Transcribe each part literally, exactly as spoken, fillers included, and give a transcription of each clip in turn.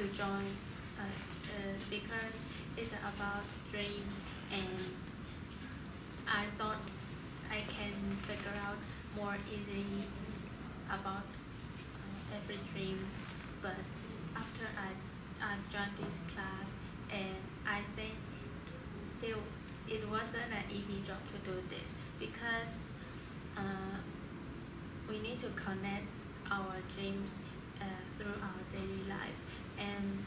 join uh, uh, because it's about dreams, and I thought I can figure out more easily about uh, every dream. But after I I joined this class, and I think it it wasn't an easy job to do this because uh, we need to connect our dreams uh, through our daily life, and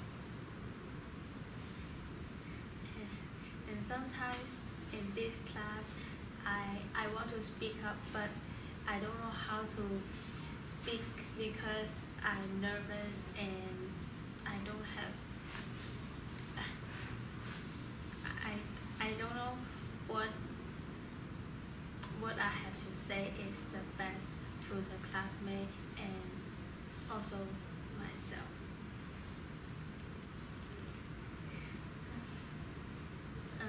and sometimes in this class I I want to speak up, but I don't know how to speak because I'm nervous and I don't have I I don't know what what I have to say is the best to the classmate and also myself. Uh,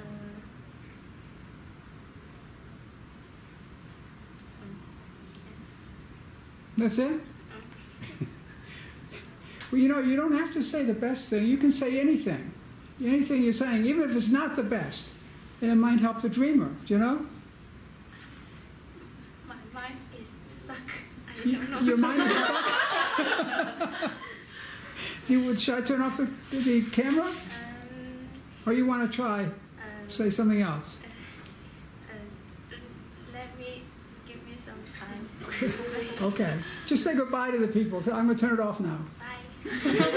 um, yes. That's it? Um, Well, you know, you don't have to say the best thing. You can say anything. Anything you're saying, even if it's not the best. And it might help the dreamer, do you know? my mind is stuck. I don't know. Your mind is stuck? you would, should I turn off the, the camera? Um, Or you want to try, um, say something else? uh, let me, give me some time. Okay. Just say goodbye to the people. I'm going to turn it off now. Bye.